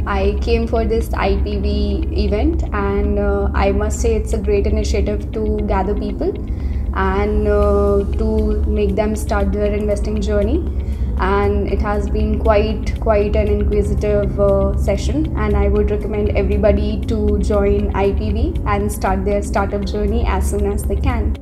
I came for this IPV event, and I must say it's a great initiative to gather people and to make them start their investing journey. And it has been quite an inquisitive session, and I would recommend everybody to join IPV and start their startup journey as soon as they can.